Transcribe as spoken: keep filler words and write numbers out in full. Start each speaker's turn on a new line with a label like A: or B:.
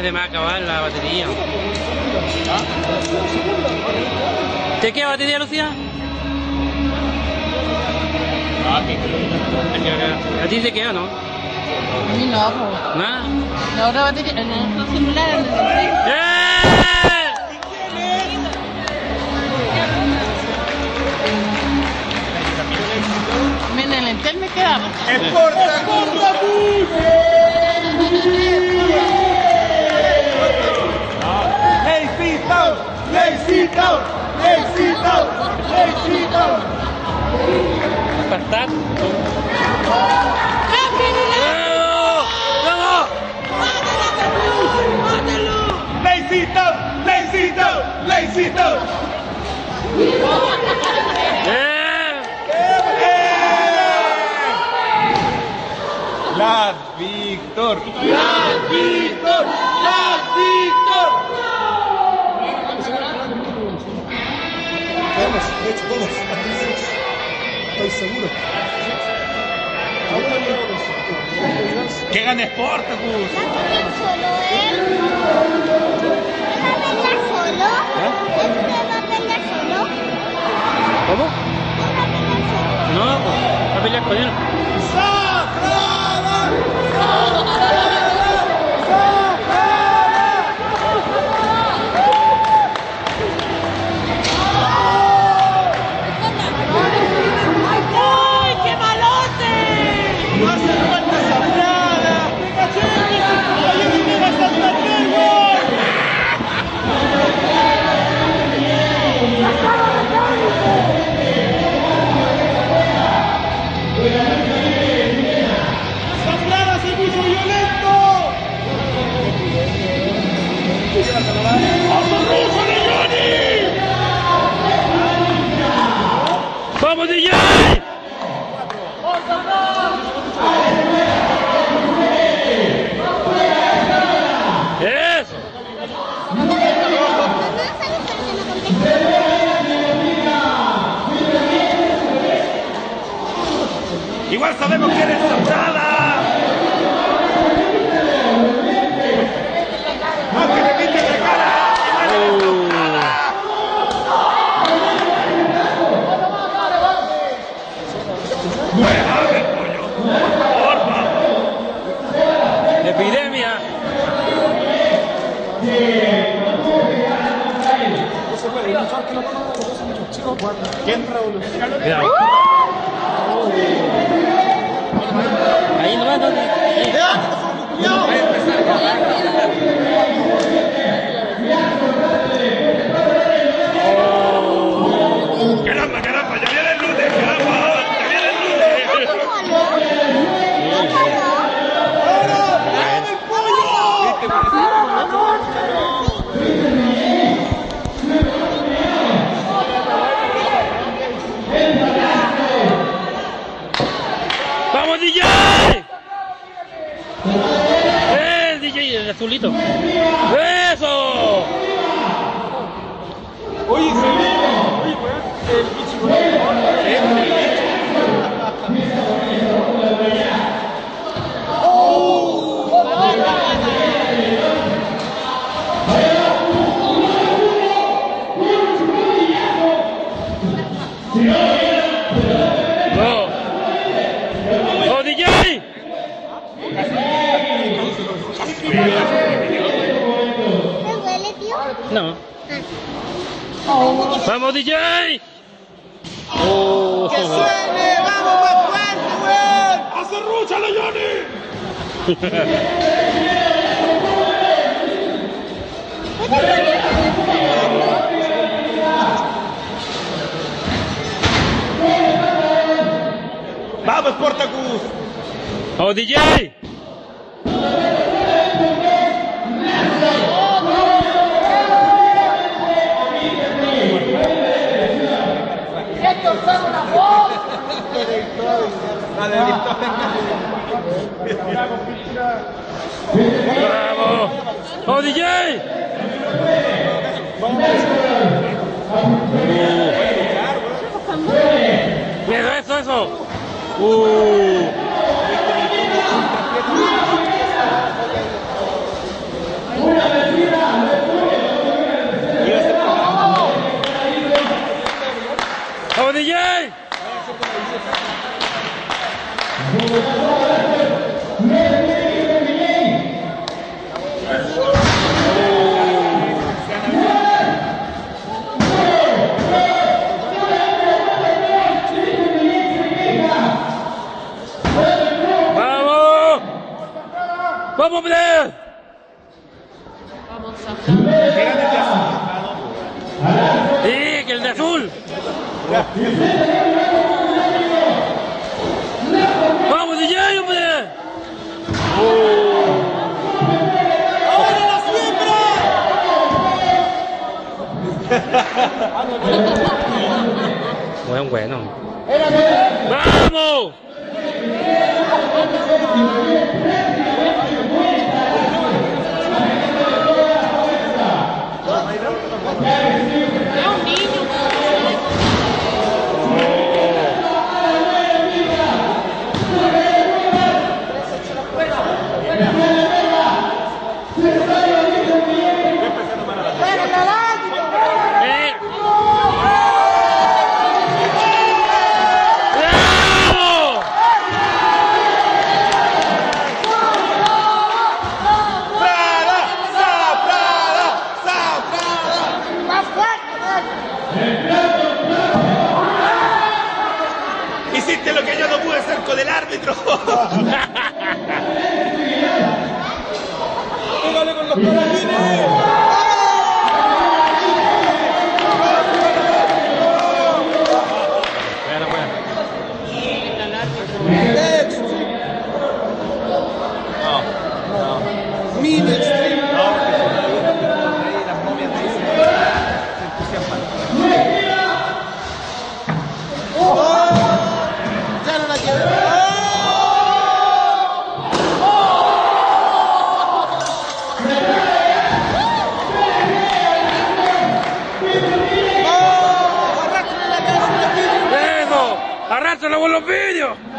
A: se me va a acabar la batería. ¿Te queda batería, Lucía? ¿A ti te queda, no?
B: A mí no, po.
A: ¿Nada?
B: La otra batería, en nuestro celular, en el
A: ¡Eh!
B: En el Entel me quedamos.
C: ¡Necesito! ¡Necesito! ¡Necesito! ¡Necesito!
A: ¡Pastar!
C: ¡Necesito! ¡Necesito! ¡Necesito! ¡La Víctor! ¡La Víctor! ¡La Víctor!
D: Todos, de hecho, todos. Estoy seguro.
C: ¡Que gane Sportacus!
E: ¿Solo él? ¿Va a pelear solo? ¿Este va a pelear solo?
A: ¿Cómo?
E: ¿Va a pelear solo?
A: No, pues, va a pelear con él.
B: ¡Ay, qué malote!
C: ¡No hace falta esa plaga! ¡Venga, gente! ¡Ahí viene la Santander, gol! ¡Zambrana se puso violento! ¡Vamos, Ruso, Leoni!
A: ¡Vamos, D J! ¡Eso!
E: Mamá, ¿sabes por qué no contesté?
C: ¡Igual sabemos que eres Zambrana! ¡Aunque le pintes la cara! ¡Igual eres Zambrana! ¡Muévame, pollo! ¡Por favor!
A: ¡Epidemia!
C: ¿Quién?
A: Cuidado. Ahí nomás, ¿dónde? Ahí.
C: ¡Caramba, caramba! ¡Ya viene el lunes! ¡Caramba! ¡Ya viene el lunes!
A: ¡Vamos, D J! ¡Eh, D J, el azulito! ¡Eso!
C: Oye, se ve. Oye, weón, el bicho.
A: ¡No! ¡Oh, D J!
E: ¿Me huele, tío?
A: No. ¡Vamos, D J! ¡Oh!
C: ¡Que suene! ¡Vamos más fuerte, weón! ¡Acerrúchalo, Johnny! ¡Vamos, Sportacus!
A: ¡Oh, D J! ¡Vamos! ¡Oh, D J! Uh. ¡Miedo, eso, eso! ¡Uh! ¡Vamos, hombre!
B: Vamos a
A: Sí, que el de azul. ¡Vamos, D J, hombre!
C: ¡Ahora la siembra!
A: Bueno, bueno. ¡Vamos!
B: Es un niño.
A: ¡Eh! ¡Bravo!
C: ¡Prada! ¡Sa, Prada! ¡Sa, Prada!
E: Más fuerte,
C: Hiciste lo que yo no pude hacer con el árbitro. ¡Pégale con los parabienes!
A: Espera, pues.
C: Extreme. No, no. Mini extreme. No, porque si no, ahí las momias te dicen, se entusiasman. ¡Oh! Ya no la quiero.
A: ¡Eso! ¡Arrástralo con los vídeos!